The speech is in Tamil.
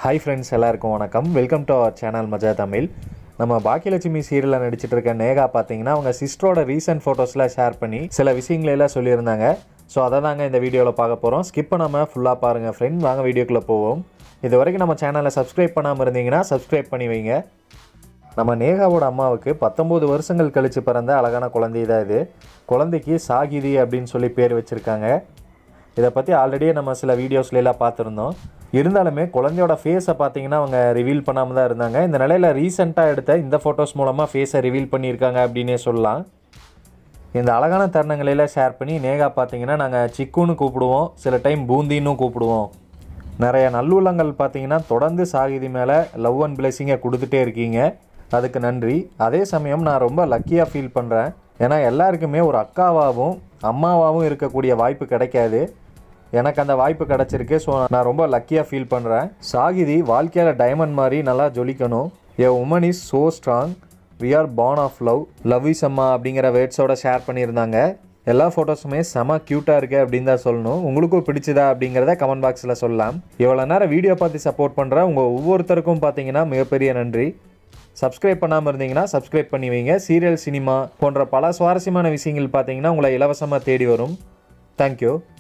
ஹாய் ஃப்ரெண்ட்ஸ், எல்லாருக்கும் வணக்கம். வெல்கம் டு அவர் சேனல் மஜா தமிழ். நம்ம பாக்கியலட்சுமி சீரியலில் நடிச்சிட்டு இருக்க நேகா பார்த்தீங்கன்னா அவங்க சிஸ்டரோட ரீசன்ட் ஃபோட்டோஸ்லாம் ஷேர் பண்ணி சில விஷயங்களெல்லாம் சொல்லியிருந்தாங்க. ஸோ அதை தாங்க இந்த வீடியோவில் பார்க்க போகிறோம். ஸ்கிப் பண்ணாமல் ஃபுல்லாக பாருங்கள் ஃப்ரெண்ட். வாங்க வீடியோக்குள்ளே போவோம். இது வரைக்கும் நம்ம சேனலை சப்ஸ்கிரைப் பண்ணாமல் இருந்தீங்கன்னா சப்ஸ்கிரைப் பண்ணி வைங்க. நம்ம நேகாவோட அம்மாவுக்கு 19 வருஷங்கள் கழித்து பிறந்த அழகான குழந்தை தான் இது. குழந்தைக்கு சாகிதி அப்படின்னு சொல்லி பேர் வச்சுருக்காங்க. இதை பற்றி ஆல்ரெடியே நம்ம சில வீடியோஸ்லாம் பார்த்துருந்தோம். இருந்தாலுமே குழந்தையோட ஃபேஸை பார்த்தீங்கன்னா அவங்க ரிவீல் பண்ணாமல் தான் இருந்தாங்க. இந்த நிலையில் ரீசெண்டாக எடுத்த இந்த ஃபோட்டோஸ் மூலமாக ஃபேஸை ரிவீல் பண்ணியிருக்காங்க அப்படின்னே சொல்லலாம். இந்த அழகான தருணங்களெல்லாம் ஷேர் பண்ணி நேகா பார்த்தீங்கன்னா நாங்கள் சிக்குன்னு கூப்பிடுவோம், சில டைம் பூந்தின்னு கூப்பிடுவோம். நிறைய நல்லுள்ளங்கள் பார்த்தீங்கன்னா தொடர்ந்து சாகிதி மேலே லவ் அண்ட் பிளெஸிங்கை கொடுத்துட்டே இருக்கீங்க. அதுக்கு நன்றி. அதே சமயம் நான் ரொம்ப லக்கியாக ஃபீல் பண்ணுறேன். ஏன்னா எல்லாருக்குமே ஒரு அக்காவாகவும் அம்மாவாகவும் இருக்கக்கூடிய வாய்ப்பு கிடைக்காது. எனக்கு அந்த வாய்ப்பு கிடச்சிருக்கு. ஸோ நான் ரொம்ப லக்கியாக ஃபீல் பண்ணுறேன். சாகிதி வாழ்க்கையில் டைமண்ட் மாதிரி நல்லா ஜொலிக்கணும். A woman is so strong, we are born of love, love is அம்மா அப்படிங்கிற வேர்ட்ஸோட ஷேர் பண்ணியிருந்தாங்க. எல்லா ஃபோட்டோஸுமே செம க்யூட்டாக இருக்குது அப்படின்னு தான் சொல்லணும். உங்களுக்கும் பிடிச்சதா அப்படிங்கிறத கமெண்ட் பாக்ஸில் சொல்லலாம். இவ்வளோ நேரம் வீடியோ பார்த்து சப்போர்ட் பண்ணுற உங்கள் ஒவ்வொருத்தருக்கும் பார்த்தீங்கன்னா மிகப்பெரிய நன்றி. சப்ஸ்கிரைப் பண்ணாமல் இருந்தீங்கன்னா சப்ஸ்கிரைப் பண்ணி வைங்க. சீரியல், சினிமா போன்ற பல சுவாரஸ்யமான விஷயங்கள் பார்த்தீங்கன்னா உங்களை இலவசமாக தேடி வரும். தேங்க்யூ.